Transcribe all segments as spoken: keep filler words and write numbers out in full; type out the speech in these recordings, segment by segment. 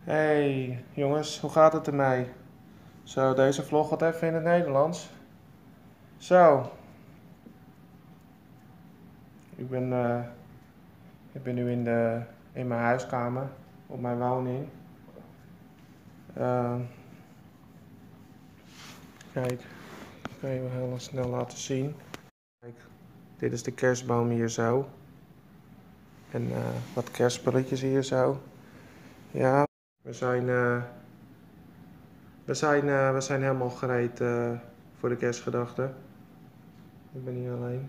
Hey jongens, hoe gaat het ermee? Zo, deze vlog gaat even in het Nederlands. Zo, ik ben, eh, ik ben nu in, de, in mijn huiskamer, op mijn woning. Uh, kijk, ik kan je wel heel snel laten zien. Kijk, dit is de kerstboom hier zo. En uh, wat kerstspulletjes hier zo. Ja, we zijn, uh, we zijn, uh, we zijn helemaal gereed uh, voor de kerstgedachten. Ik ben niet alleen.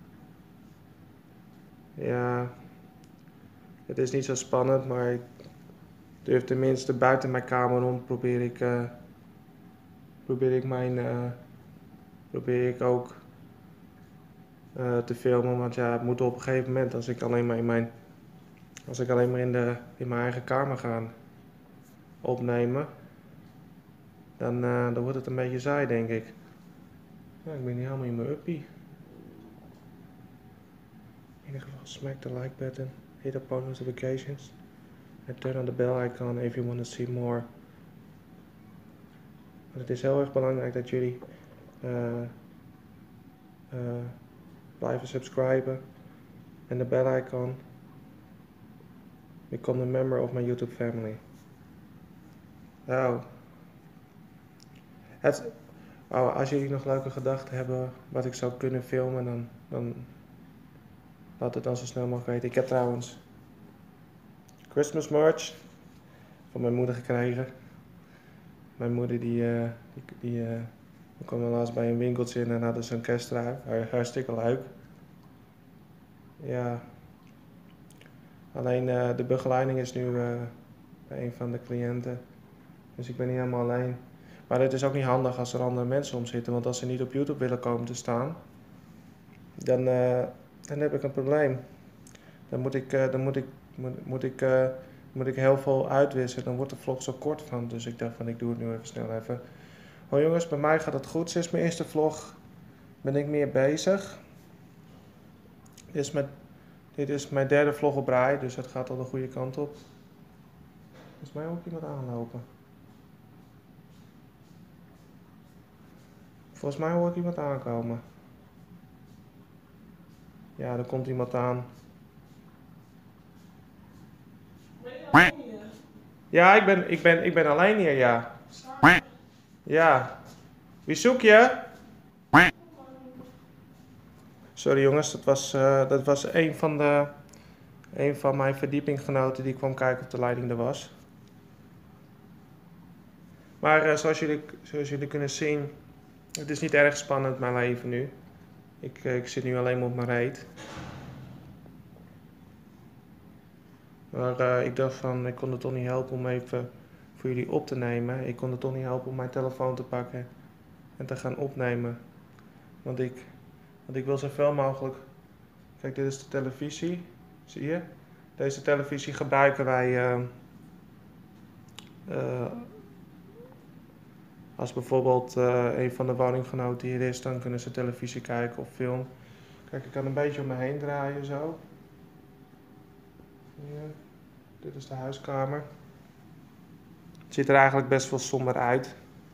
Ja, het is niet zo spannend, maar ik durf tenminste buiten mijn kamer om probeer ik, uh, probeer ik mijn, uh, probeer ik ook uh, te filmen, want ja, het moet op een gegeven moment als ik alleen maar in mijn, als ik alleen maar in, de, in mijn eigen kamer ga opnemen, dan, uh, dan wordt het een beetje saai, denk ik. Ja, ik ben niet helemaal in mijn uppie. In ieder geval, smack the like button, hit the post notifications, and turn on the bell icon if you want to see more. Want het is heel erg belangrijk dat jullie uh, uh, blijven subscriben en de bell icon. Become a member of my YouTube family. Nou, het, oh, als jullie nog leuke gedachten hebben wat ik zou kunnen filmen, dan, dan laat het dan zo snel mogelijk weten. Ik heb trouwens Christmas merch van mijn moeder gekregen. Mijn moeder die, uh, die, die uh, we kwamen laatst bij een winkeltje en dan hadden ze een kersttrui. Hartstikke leuk. Ja. Alleen uh, de begeleiding is nu uh, bij een van de cliënten. Dus ik ben niet helemaal alleen. Maar het is ook niet handig als er andere mensen om zitten. Want als ze niet op YouTube willen komen te staan, dan, uh, dan heb ik een probleem. Dan moet ik, uh, dan moet ik, moet, moet ik, uh, moet ik heel veel uitwissen. Dan wordt de vlog zo kort van. Dus ik dacht van ik doe het nu even snel even. Oh jongens, bij mij gaat het goed. Sinds mijn eerste vlog ben ik meer bezig. Dit is mijn, dit is mijn derde vlog op rij. Dus het gaat al de goede kant op. Volgens mij ook iemand aanlopen. Volgens mij hoor ik iemand aankomen. Ja, er komt iemand aan. Ben je alleen hier? Ja, ik ben, ik ben, ik ben alleen hier, ja. Ja. Wie zoek je? Sorry jongens, dat was, uh, dat was een van de, een van mijn verdiepinggenoten die kwam kijken of de leiding er was. Maar uh, zoals, jullie, zoals jullie kunnen zien, het is niet erg spannend mijn leven nu. Ik, uh, ik zit nu alleen maar op mijn reet. Maar uh, ik dacht van, ik kon het toch niet helpen om even voor jullie op te nemen. Ik kon het toch niet helpen om mijn telefoon te pakken en te gaan opnemen. Want ik, want ik wil zoveel mogelijk... Kijk, dit is de televisie. Zie je? Deze televisie gebruiken wij... Uh, uh, als bijvoorbeeld uh, een van de woninggenoten hier is, dan kunnen ze televisie kijken of film. Kijk, ik kan een beetje om me heen draaien zo. Hier. Dit is de huiskamer. Het ziet er eigenlijk best wel somber uit.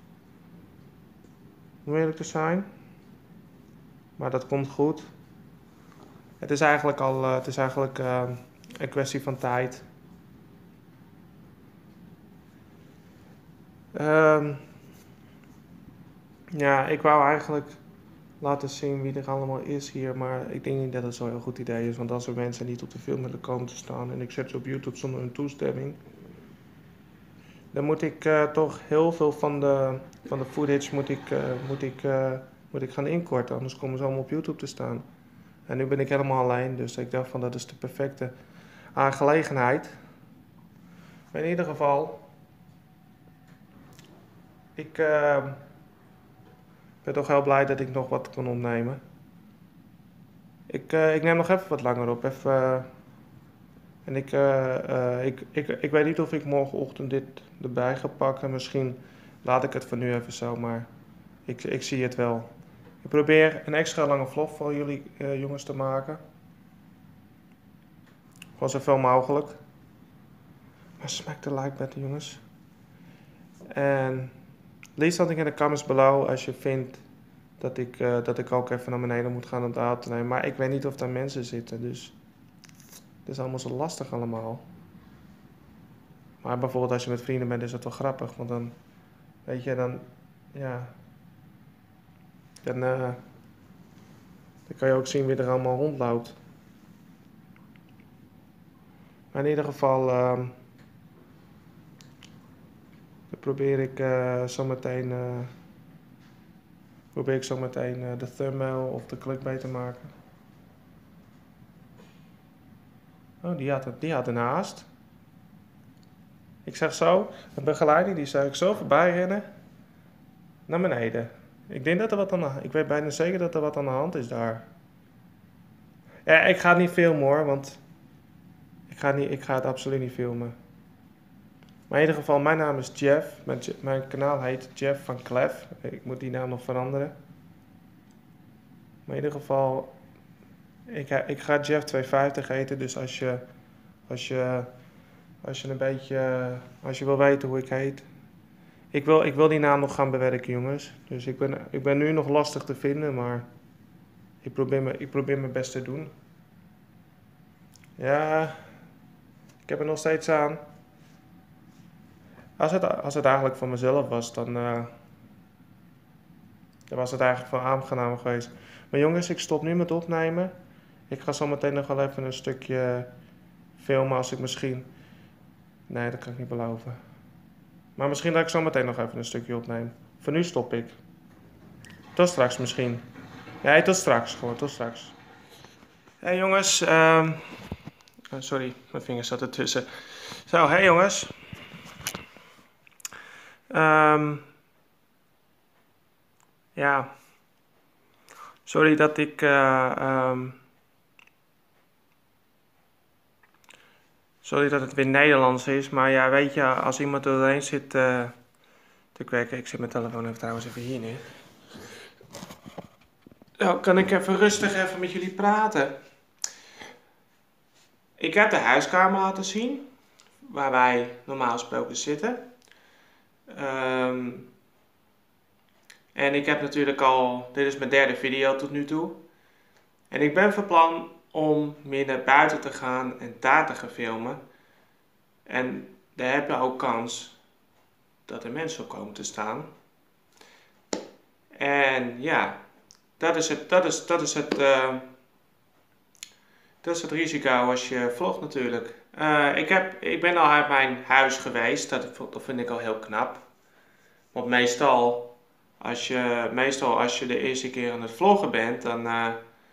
Om eerlijk te zijn. Maar dat komt goed. Het is eigenlijk al uh, het is eigenlijk, uh, een kwestie van tijd. Um, ja, ik wou eigenlijk laten zien wie er allemaal is hier. Maar ik denk niet dat het zo'n heel goed idee is. Want als er mensen niet op de film willen komen te staan en ik zet ze op YouTube zonder hun toestemming, dan moet ik uh, toch heel veel van de, van de footage moet ik, uh, moet, ik, uh, moet ik gaan inkorten. Anders komen ze allemaal op YouTube te staan. En nu ben ik helemaal alleen, dus ik dacht van dat is de perfecte aangelegenheid. Maar in ieder geval, ik uh, ben toch heel blij dat ik nog wat kan opnemen. Ik, uh, ik neem nog even wat langer op. Even, uh, en ik, uh, uh, ik, ik, ik weet niet of ik morgenochtend dit erbij ga pakken. Misschien laat ik het voor nu even zo, maar ik, ik zie het wel. Ik probeer een extra lange vlog voor jullie uh, jongens te maken. Gewoon zoveel mogelijk. Maar smack de like button, jongens. En lees dat in de comments below als je vindt dat ik, uh, dat ik ook even naar beneden moet gaan om het uit te nemen. Maar ik weet niet of daar mensen zitten, dus het is allemaal zo lastig allemaal. Maar bijvoorbeeld als je met vrienden bent is dat wel grappig, want dan, weet je, dan, ja, dan, uh, dan kan je ook zien wie er allemaal rondloopt. Maar in ieder geval, uh, dan probeer ik uh, zometeen, uh, probeer ik zometeen uh, de thumbnail of de clickbait te maken. Oh, die had, die had een haast. Ik zeg zo, een begeleiding, die zou ik zo voorbij rennen naar beneden. Ik denk dat er wat aan de, ik weet bijna zeker dat er wat aan de hand is daar. Ja, ik ga het niet filmen hoor, want ik ga, niet, ik ga het absoluut niet filmen. Maar in ieder geval, mijn naam is Jeff. Mijn, mijn kanaal heet Jeff van Clef. Ik moet die naam nog veranderen. Maar in ieder geval, ik, ik ga Jeff tweehonderdvijftig heten, dus als je, als je, als je een beetje, als je wil weten hoe ik heet. Ik wil, ik wil die naam nog gaan bewerken, jongens. Dus ik ben, ik ben nu nog lastig te vinden, maar ik probeer, me, ik probeer mijn best te doen. Ja, ik heb er nog steeds aan. Als het, als het eigenlijk voor mezelf was, dan, uh, dan was het eigenlijk wel aangenaam geweest. Maar jongens, ik stop nu met opnemen. Ik ga zo meteen nog wel even een stukje filmen als ik misschien... Nee, dat kan ik niet beloven. Maar misschien dat ik zo meteen nog even een stukje opneem. Voor nu stop ik. Tot straks misschien. Nee, tot straks gewoon, tot straks. Hé hey, jongens, um... oh, sorry, mijn vingers zat ertussen. Zo, hé hey, jongens. Um... Ja. Sorry dat ik... Uh, um... Sorry dat het weer Nederlands is, maar ja, weet je, als iemand er doorheen zit uh, te kweken... Ik zet mijn telefoon even trouwens even hier neer. Nou, kan ik even rustig even met jullie praten. Ik heb de huiskamer laten zien, waar wij normaal gesproken zitten. Um, en ik heb natuurlijk al, dit is mijn derde video tot nu toe. En ik ben van plan om meer naar buiten te gaan en daar te gaan filmen. En daar heb je ook kans dat er mensen op komen te staan. En ja, dat is het, dat is, dat is het, uh, dat is het risico als je vlogt natuurlijk. Uh, ik, heb, ik ben al uit mijn huis geweest, dat, dat vind ik al heel knap. Want meestal als, je, meestal als je de eerste keer aan het vloggen bent, dan... Uh,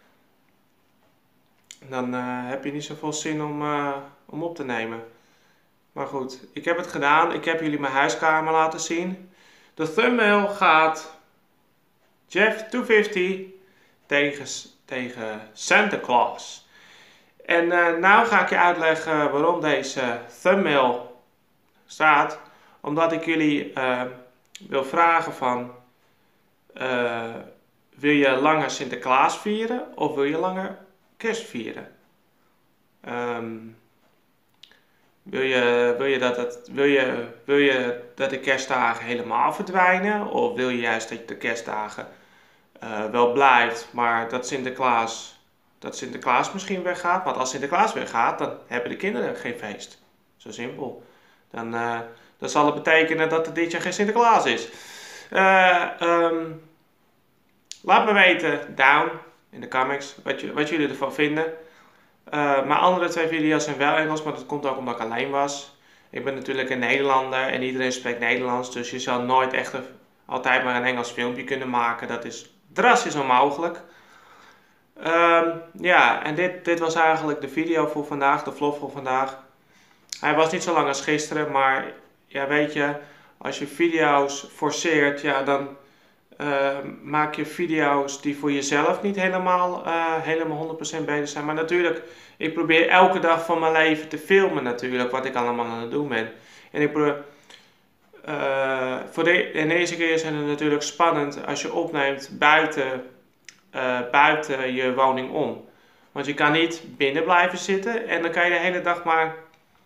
Dan uh, heb je niet zoveel zin om, uh, om op te nemen. Maar goed, ik heb het gedaan. Ik heb jullie mijn huiskamer laten zien. De thumbnail gaat Jeff tweehonderdvijftig tegen, tegen Santa Claus. En uh, nou ga ik je uitleggen waarom deze thumbnail staat. Omdat ik jullie uh, wil vragen van... Uh, wil je langer Sinterklaas vieren of wil je langer Kerst vieren? Um, wil, je, wil, je dat het, wil, je, wil je dat de kerstdagen helemaal verdwijnen? Of wil je juist dat de kerstdagen uh, wel blijft, maar dat Sinterklaas, dat Sinterklaas misschien weggaat? Want als Sinterklaas weggaat, dan hebben de kinderen geen feest. Zo simpel. Dan, uh, dan zal het betekenen dat er dit jaar geen Sinterklaas is. Uh, um, laat me weten, down, in de comments, wat, je, wat jullie ervan vinden. Uh, mijn andere twee video's zijn wel Engels, maar dat komt ook omdat ik alleen was. Ik ben natuurlijk een Nederlander en iedereen spreekt Nederlands, dus je zal nooit echt een, altijd maar een Engels filmpje kunnen maken. Dat is drastisch onmogelijk. Um, ja, en dit, dit was eigenlijk de video voor vandaag, de vlog voor vandaag. Hij was niet zo lang als gisteren, maar ja, weet je, als je video's forceert, ja, dan uh, maak je video's die voor jezelf niet helemaal, uh, helemaal honderd procent beter zijn. Maar natuurlijk, ik probeer elke dag van mijn leven te filmen natuurlijk, wat ik allemaal aan het doen ben. En ik probeer, uh, voor de, de eerste keer is het natuurlijk spannend als je opneemt buiten, uh, buiten je woning om. Want je kan niet binnen blijven zitten en dan kan je de hele dag maar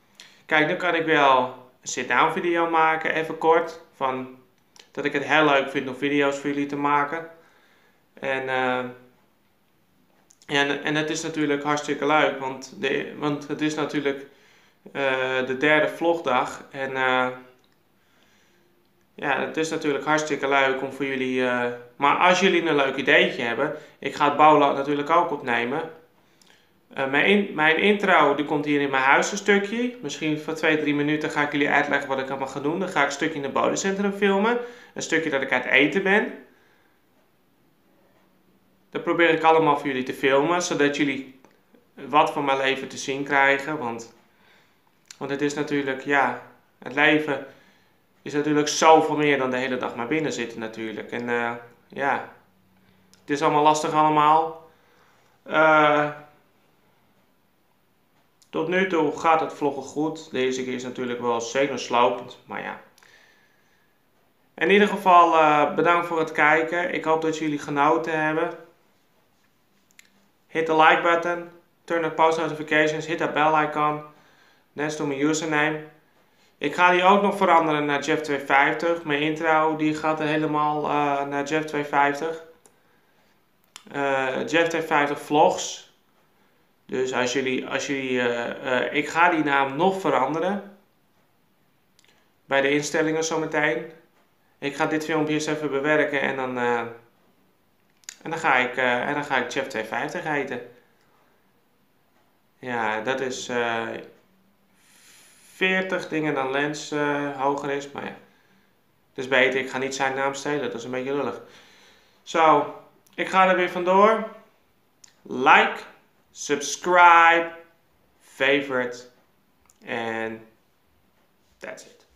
Kijk, nu kan ik wel een sit-down video maken, even kort. Van dat ik het heel leuk vind om video's voor jullie te maken. En, uh, en, en het is natuurlijk hartstikke leuk, want, de, want het is natuurlijk uh, de derde vlogdag. En uh, ja, het is natuurlijk hartstikke leuk om voor jullie... Uh, maar als jullie een leuk ideetje hebben, ik ga het bouwlat natuurlijk ook opnemen. Uh, mijn, in, mijn intro die komt hier in mijn huis een stukje. Misschien voor twee, drie minuten ga ik jullie uitleggen wat ik allemaal ga doen. Dan ga ik een stukje in het bodemcentrum filmen. Een stukje dat ik aan het eten ben. Dat probeer ik allemaal voor jullie te filmen, zodat jullie wat van mijn leven te zien krijgen. Want, want het is natuurlijk, ja, het leven is natuurlijk zoveel meer dan de hele dag maar binnen zitten natuurlijk. En uh, ja, het is allemaal lastig allemaal. Uh, tot nu toe gaat het vloggen goed. Deze keer is natuurlijk wel zenuwslopend, maar ja. In ieder geval uh, bedankt voor het kijken. Ik hoop dat jullie genoten hebben. Hit the like button, turn on post notifications, hit that bell icon, next to mijn username. Ik ga die ook nog veranderen naar Jeff tweehonderdvijftig. Mijn intro die gaat er helemaal uh, naar Jeff tweehonderdvijftig. Uh, Jeff tweehonderdvijftig vlogs. Dus als jullie, als jullie uh, uh, ik ga die naam nog veranderen. Bij de instellingen zometeen. Ik ga dit filmpje eens even bewerken en dan... Uh, En dan ga ik, uh, en dan ga ik Jeff tweehonderdvijftig heten. Ja, dat is uh, veertig dingen dan Lens uh, hoger is. Maar ja, dat is beter. Ik ga niet zijn naam stelen. Dat is een beetje lullig. Zo, ik ga er weer vandoor. Like, subscribe, favorite. En that's it.